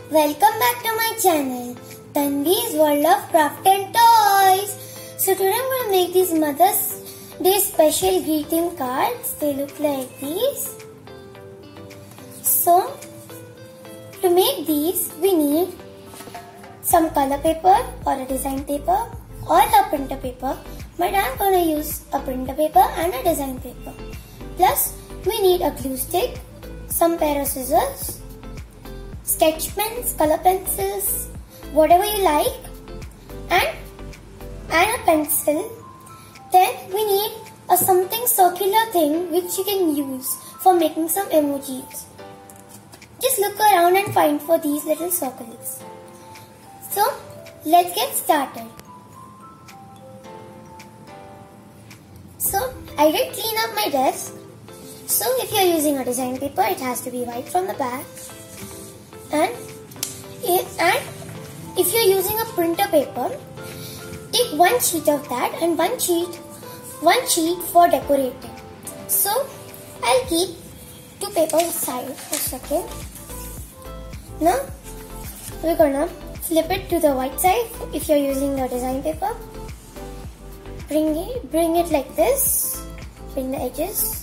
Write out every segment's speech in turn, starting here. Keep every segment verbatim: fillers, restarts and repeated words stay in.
Welcome back to my channel, Tanvi's World of Craft and Toys. So today I'm going to make these Mother's Day special greeting cards. They look like these. So to make these we need some color paper or a design paper or a printer paper. But I'm going to use a printer paper and a design paper. Plus we need a glue stick, some pair of scissors, sketch pens, color pencils, whatever you like, and, and a pencil. Then we need a something circular thing which you can use for making some emojis. Just look around and find for these little circles. So let's get started. So I did clean up my desk. So if you are using a design paper, it has to be white from the back. And if, and if you are using a printer paper, take one sheet of that and one sheet, one sheet for decorating. So I'll keep two papers aside for a second. Now we're gonna flip it to the white side if you're using the design paper. Bring it, bring it like this. Bring the edges.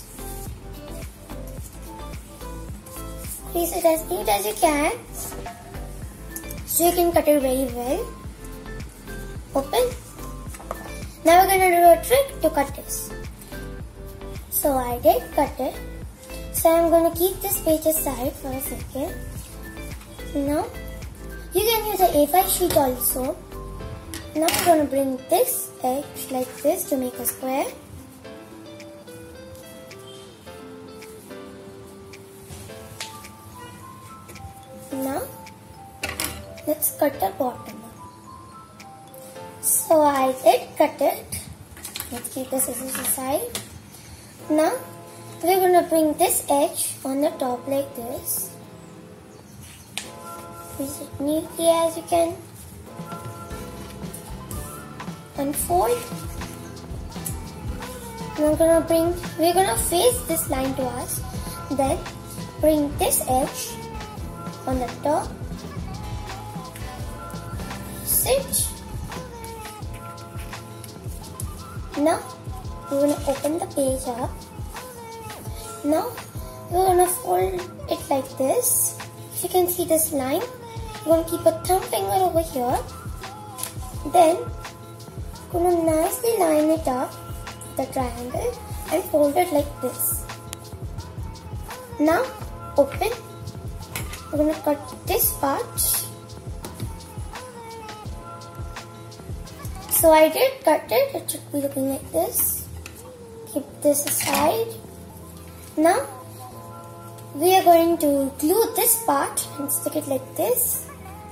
Place it as neat as you can, so you can cut it very well. Open. Now we're gonna do a trick to cut this. So I did cut it. So I'm gonna keep this page aside for a second. Now you can use an A five sheet also. Now I'm gonna bring this edge like this to make a square. Now let's cut the bottom. So I did cut it. Let's keep the scissors aside. Now we're gonna bring this edge on the top like this. Place it neatly as you can. Unfold. Now we're gonna bring. We're gonna face this line to us. Then bring this edge on the top. Stitch. Now we're gonna open the page up. Now we're gonna fold it like this. If you can see this line, we're gonna keep a thumb finger over here. Then we're gonna nicely line it up, the triangle, and fold it like this. Now open. We're going to cut this part. So I did cut it. It should be looking like this. Keep this aside. Now we are going to glue this part and stick it like this.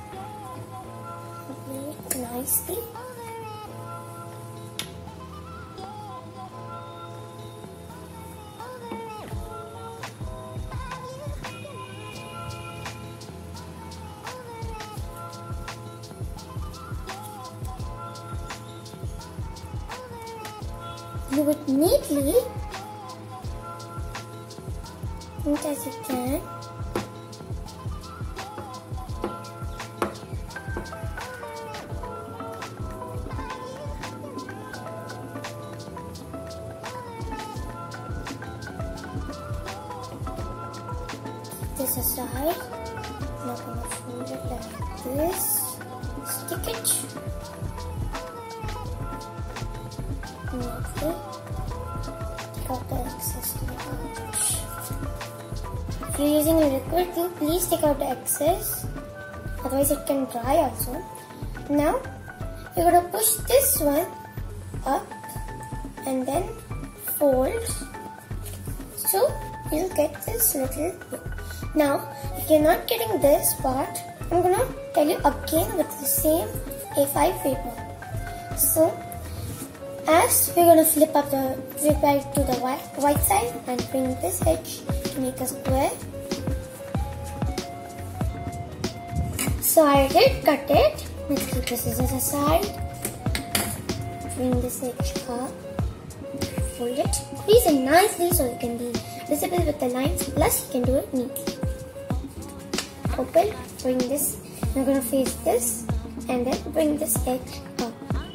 Glue it nicely. Glue it neatly, neat as you can. Keep this aside. Now I'm gonna fold it like this. Stick it. Neatly. Take out the excess to the pouch. If you're using a liquid glue, please take out the excess, otherwise it can dry also. Now you're gonna push this one up and then fold, so you'll get this little look. Now if you're not getting this part, I'm gonna tell you again with the same A five paper. So as we're going to flip up the flip right to the white, white side and bring this edge to make a square. So I did cut it. Let's keep the scissors aside. Bring this edge up. Fold it. Squeeze it nicely so it can be visible with the lines. Plus you can do it neatly. Open. Bring this We're going to face this and then bring this edge up.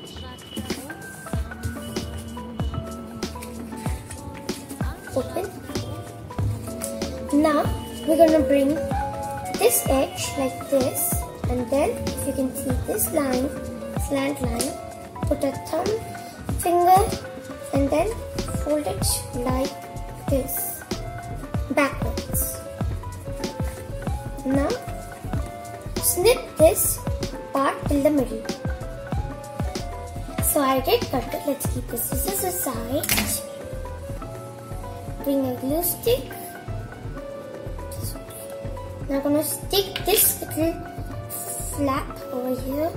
Open. Now we're going to bring this edge like this, and then if you can see this line, slant line, put a thumb, finger, and then fold it like this, backwards. Now snip this part till the middle. So I did cut it. Let's keep the scissors aside. Bring a glue stick. Now I'm gonna stick this little flap over here.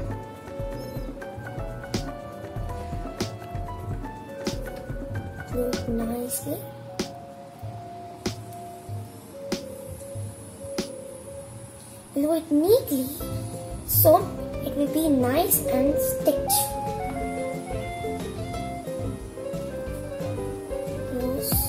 Glue it nicely. Glue it neatly so it will be nice and stitched. Close.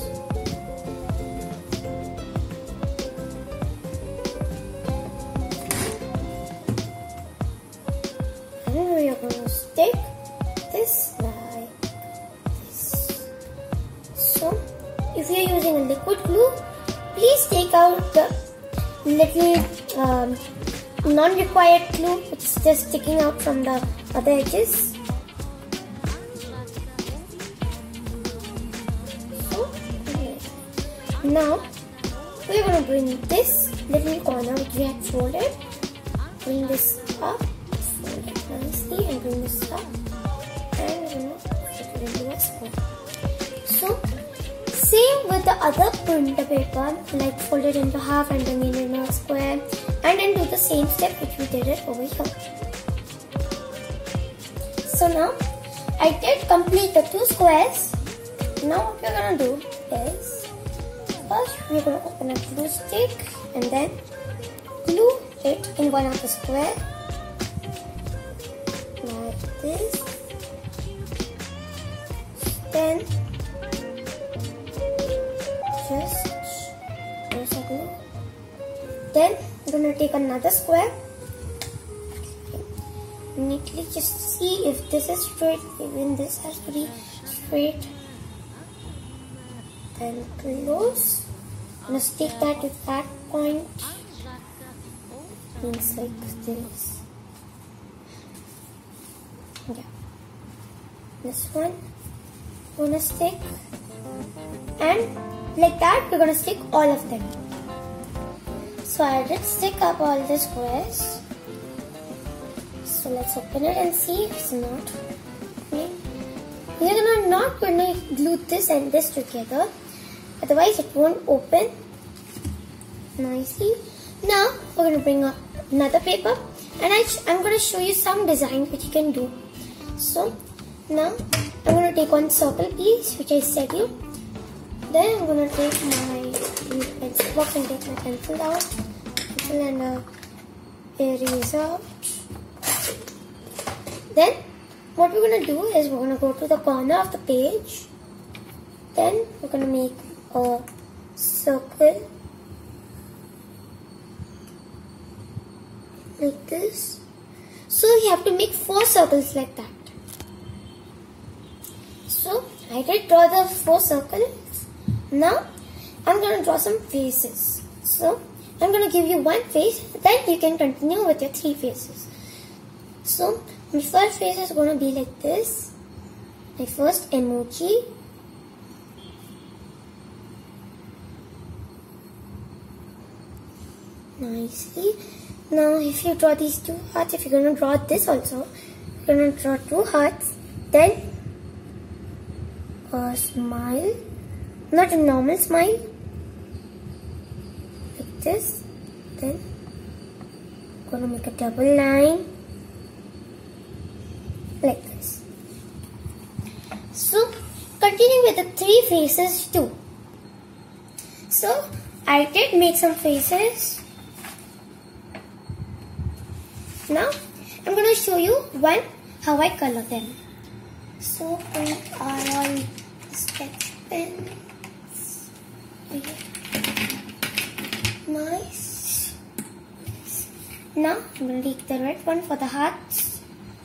And we are going to stick this like this. So if you are using a liquid glue, please take out the little um, non-required glue which is just sticking out from the other edges. So, now we are going to bring this little corner which we had folded, bring this up, fold it nicely and bring this up, and you know, put it into a square. So same with the other printer paper, like fold it into half and bring it in a square, and then do the same step which we did it over here. So now I did complete the two squares. Now what we're gonna do is, first we're gonna open a glue stick and then glue it in one of the square like this. Then just there's a glue. Then I'm gonna take another square. Neatly just see if this is straight, even this has to be straight. Then close. I'm gonna stick that to that point. Means like this. Yeah. This one I'm gonna stick, and like that we're gonna stick all of them. So I did stick up all the squares. So let's open it and see if it's not opening. We're gonna not gonna glue this and this together, otherwise it won't open nicely. Now we're gonna bring up another paper, and I I'm gonna show you some designs which you can do. So now I'm gonna take one circle piece which I said you. Then I'm gonna take my pencil box and take my pencil out, pencil and a eraser. Then what we're gonna do is we're gonna go to the corner of the page. Then we're gonna make a circle like this. So you have to make four circles like that. So I did draw the four circles. Now I'm going to draw some faces. So I'm going to give you one face, then you can continue with your three faces. So my first face is going to be like this. My first emoji. Nicely. Now if you draw these two hearts, if you're going to draw this also, you're going to draw two hearts, then a smile. Not a normal smile, like this. Then I'm gonna make a double line like this. So continue with the three faces too. So I did make some faces. Now I'm gonna show you one how I color them. So we are all sketch pen. Nice. Now I'm going to take the red one for the hearts.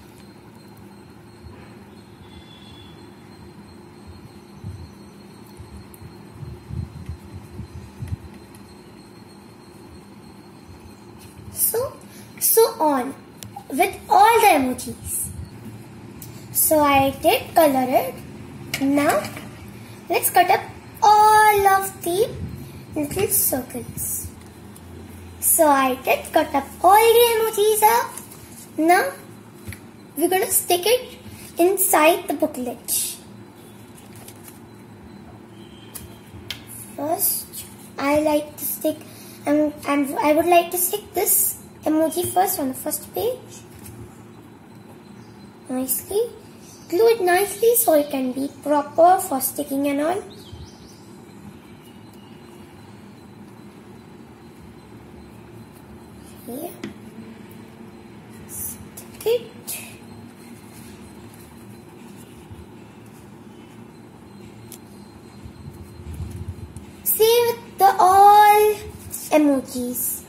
So, so on with all the emojis. So I did color it. Now let's cut up all of the little circles. So I did cut up all the emojis up. Now we're going to stick it inside the booklet. First, I like to stick, and um, I would like to stick this emoji first on the first page. Nicely. Glue it nicely so it can be proper for sticking and all. Here. Stick it. Same with the all emojis.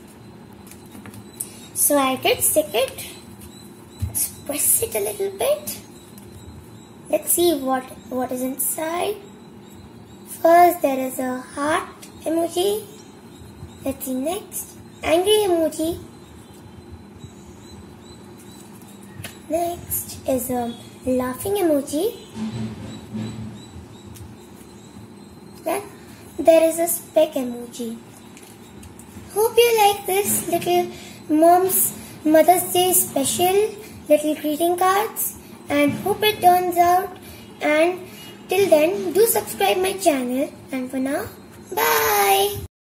So I did stick it. Let's press it a little bit. Let's see what, what is inside. First there is a heart emoji. Let's see next. Angry emoji. Next is a laughing emoji. Then there is a speck emoji. Hope you like this little mom's Mother's Day special little greeting cards, and hope it turns out. And till then, do subscribe my channel, and for now, bye.